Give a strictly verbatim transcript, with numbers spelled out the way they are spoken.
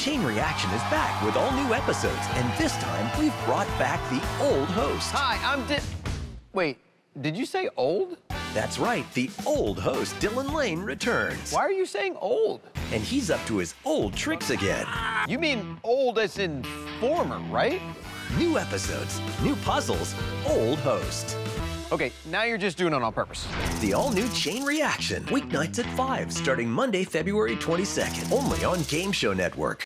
Chain Reaction is back with all new episodes, and this time we've brought back the old host. Hi, I'm Di... Wait, did you say old? That's right, the old host, Dylan Lane, returns. Why are you saying old? And he's up to his old tricks again. You mean old as in former, right? New episodes, new puzzles, old host. Okay, now you're just doing it on purpose. The all-new Chain Reaction, weeknights at five, starting Monday, February twenty-second, only on Game Show Network.